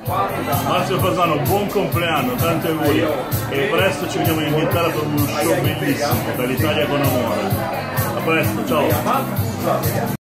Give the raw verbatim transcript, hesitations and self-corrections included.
Marzio Fasano, buon compleanno, tanti auguri e presto ci vediamo in Inghilterra per uno show bellissimo, per l'Italia con amore. A presto, ciao!